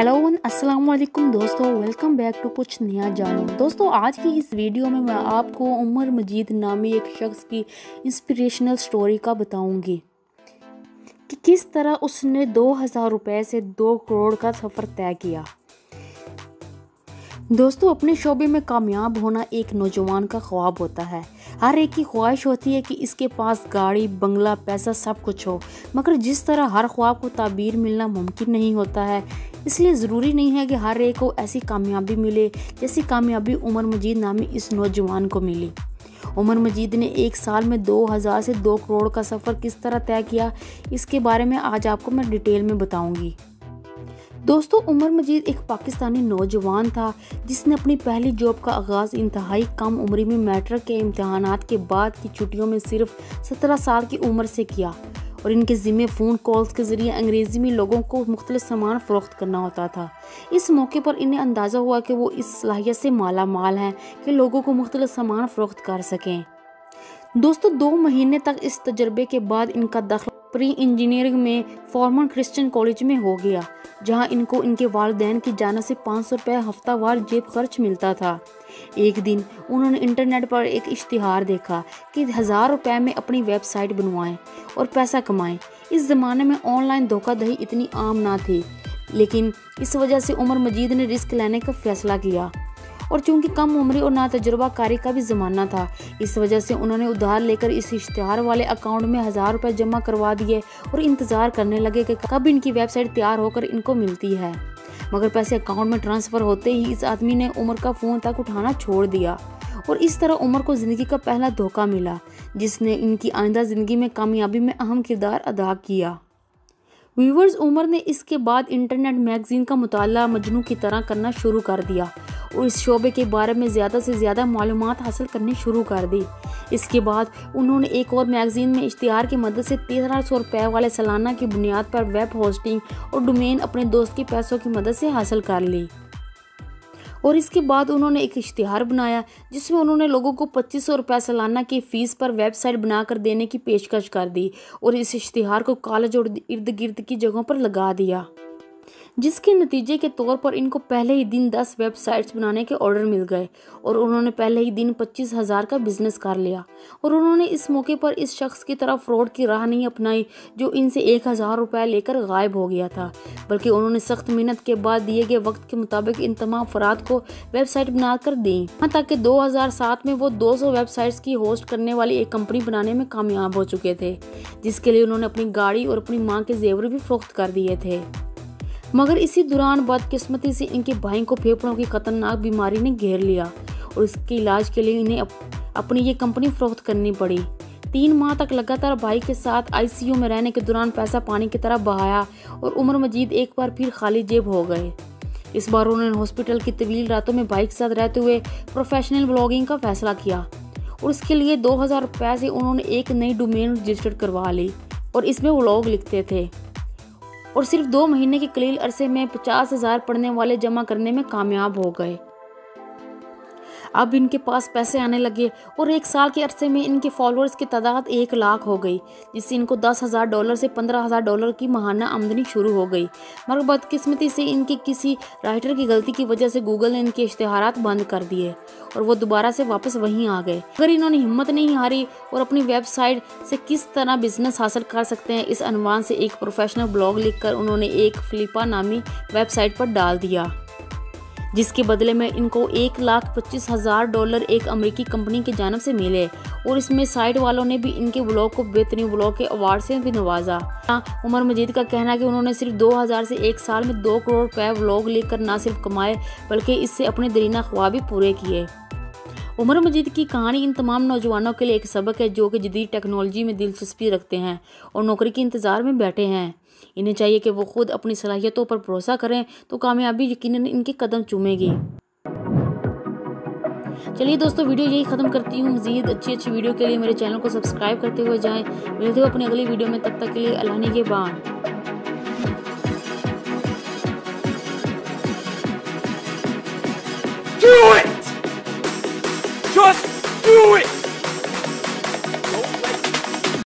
Hello अस्सलाम वालेकुम दोस्तों, वेलकम बैक टू कुछ नया जानो। दोस्तों आज की इस वीडियो में मैं आपको उमर मजीद नामी एक शख्स की इंस्पिरेशनल स्टोरी का बताऊंगी कि किस तरह उसने 2000 रुपये से 2 करोड़ का सफ़र तय किया। दोस्तों अपने शोबे में कामयाब होना एक नौजवान का ख्वाब होता है। हर एक की ख्वाहिश होती है कि इसके पास गाड़ी, बंगला, पैसा सब कुछ हो, मगर जिस तरह हर ख्वाब को ताबीर मिलना मुमकिन नहीं होता है, इसलिए ज़रूरी नहीं है कि हर एक को ऐसी कामयाबी मिले जैसी कामयाबी उमर मजीद नामी इस नौजवान को मिली। उमर मजीद ने एक साल में 2000 से 2 करोड़ का सफ़र किस तरह तय किया, इसके बारे में आज आपको मैं डिटेल में बताऊंगी। दोस्तों उमर मजीद एक पाकिस्तानी नौजवान था जिसने अपनी पहली जॉब का आगाज़ इंतहाई कम उम्र में मैट्रिक के इम्तहानात के बाद की छुट्टियों में सिर्फ 17 साल की उम्र से किया और इनके ज़िम्मे फ़ोन कॉल्स के ज़रिए अंग्रेज़ी में लोगों को मुख्तलिफ सामान फ़रोख्त करना होता था। इस मौके पर इन्हें अंदाज़ा हुआ कि वो इस सलाहियत से माला माल हैं कि लोगों को मुख्तलिफ सामान फ़रोख्त कर सकें। दोस्तों 2 महीने तक इस तजर्बे के बाद इनका दाखिला प्री इंजीनियरिंग में फॉर्मन क्रिश्चियन कॉलेज में हो गया, जहां इनको इनके वालिदैन की जानिब से 500 रुपये हफ्तावार जेब खर्च मिलता था। एक दिन उन्होंने इंटरनेट पर एक इश्तिहार देखा कि 1000 रुपये में अपनी वेबसाइट बनवाएं और पैसा कमाएं। इस ज़माने में ऑनलाइन धोखाधड़ी इतनी आम ना थी, लेकिन इस वजह से उमर मजीद ने रिस्क लेने का फैसला किया और चूंकि कम उम्री और ना तजुर्बा कारी का भी ज़माना था, इस वजह से उन्होंने उधार लेकर इस इश्तिहार वाले अकाउंट में 1000 रुपये जमा करवा दिए और इंतज़ार करने लगे कि कब इनकी वेबसाइट तैयार होकर इनको मिलती है। मगर पैसे अकाउंट में ट्रांसफ़र होते ही इस आदमी ने उमर का फ़ोन तक उठाना छोड़ दिया और इस तरह उमर को ज़िंदगी का पहला धोखा मिला, जिसने इनकी आइंदा ज़िंदगी में कामयाबी में अहम किरदार अदा किया। व्यूवर्स, उमर ने इसके बाद इंटरनेट मैगज़ीन का मुताला मजनू की तरह करना शुरू कर दिया और इस शोबे के बारे में ज़्यादा से ज़्यादा मालूमात हासिल करनी शुरू कर दी। इसके बाद उन्होंने एक और मैगज़ीन में इश्तिहार की मदद से 1300 रुपये वाले सालाना की बुनियाद पर वेब होस्टिंग और डोमेन अपने दोस्त के पैसों की मदद से हासिल कर ली। और इसके बाद उन्होंने एक इश्तिहार बनाया जिसमें उन्होंने लोगों को 2500 रुपये सालाना की फ़ीस पर वेबसाइट बनाकर देने की पेशकश कर दी और इस इश्तिहार को कॉलेज और इर्द गिर्द की जगहों पर लगा दिया, जिसके नतीजे के तौर पर इनको पहले ही दिन 10 वेबसाइट्स बनाने के ऑर्डर मिल गए और उन्होंने पहले ही दिन 25,000 का बिजनेस कर लिया। और उन्होंने इस मौके पर इस शख्स की तरफ फ्रॉड की राह नहीं अपनाई जो इनसे 1000 रुपये लेकर गायब हो गया था, बल्कि उन्होंने सख्त मेहनत के बाद दिए गए वक्त के मुताबिक इन तमाम अफराद को वेबसाइट बनाकर दी, यहाँ तक कि 2007 में वो 200 वेबसाइट्स की होस्ट करने वाली एक कंपनी बनाने में कामयाब हो चुके थे, जिसके लिए उन्होंने अपनी गाड़ी और अपनी माँ के जेवर भी फरोख्त कर दिए थे। मगर इसी दौरान बदकिस्मती से इनके भाई को फेफड़ों की खतरनाक बीमारी ने घेर लिया और इसके इलाज के लिए इन्हें अपनी ये कंपनी फरोख्त करनी पड़ी। 3 माह तक लगातार भाई के साथ आईसीयू में रहने के दौरान पैसा पानी की तरह बहाया और उमर मजीद एक बार फिर खाली जेब हो गए। इस बार उन्होंने हॉस्पिटल की तवील रातों में भाई के साथ रहते हुए प्रोफेशनल ब्लॉगिंग का फैसला किया और इसके लिए 2000 रुपये से उन्होंने एक नई डोमेन रजिस्टर्ड करवा ली और इसमें व्लॉग लिखते थे और सिर्फ 2 महीने के कलील अरसे में 50,000 पढ़ने वाले जमा करने में कामयाब हो गए। अब इनके पास पैसे आने लगे और 1 साल के अरसे में इनके फॉलोअर्स की तादाद 1 लाख हो गई, जिससे इनको $10,000 से $15,000 की माहाना आमदनी शुरू हो गई। मगर बदकिस्मती से इनके किसी राइटर की गलती की वजह से गूगल ने इनके इश्तिहारात बंद कर दिए और वो दोबारा से वापस वहीं आ गए। अगर इन्होंने हिम्मत नहीं हारी और अपनी वेबसाइट से किस तरह बिजनेस हासिल कर सकते हैं, इस अनवान से एक प्रोफेशनल ब्लॉग लिखकर उन्होंने एक फ्लिपा नामी वेबसाइट पर डाल दिया, जिसके बदले में इनको $1,25,000 एक अमेरिकी कंपनी की जानिब से मिले और इसमें साइट वालों ने भी इनके ब्लॉग को बेहतरीन ब्लॉग के अवार्ड से भी नवाजा। उमर मजीद का कहना है कि उन्होंने सिर्फ 2000 से 1 साल में 2 करोड़ रुपये व्लॉग लेकर न सिर्फ कमाए बल्कि इससे अपने दरीना ख्वाब भी पूरे किए। उमर मजीद की कहानी इन तमाम नौजवानों के लिए एक सबक है जो कि जदीद टेक्नोलॉजी में दिलचस्पी रखते हैं और नौकरी के इंतज़ार में बैठे हैं। इन्हें चाहिए कि वो खुद अपनी सलाहियतों पर भरोसा करें तो कामयाबी यकीनन इनके कदम चूमेगी। चलिए दोस्तों, वीडियो यही ख़त्म करती हूँ। मज़ीद अच्छी वीडियो के लिए मेरे चैनल को सब्सक्राइब करते हुए जाएं। मिलते हुए अपनी अगली वीडियो में, तब तक के लिए अल्लाह निगहबान। Do it! Just do it!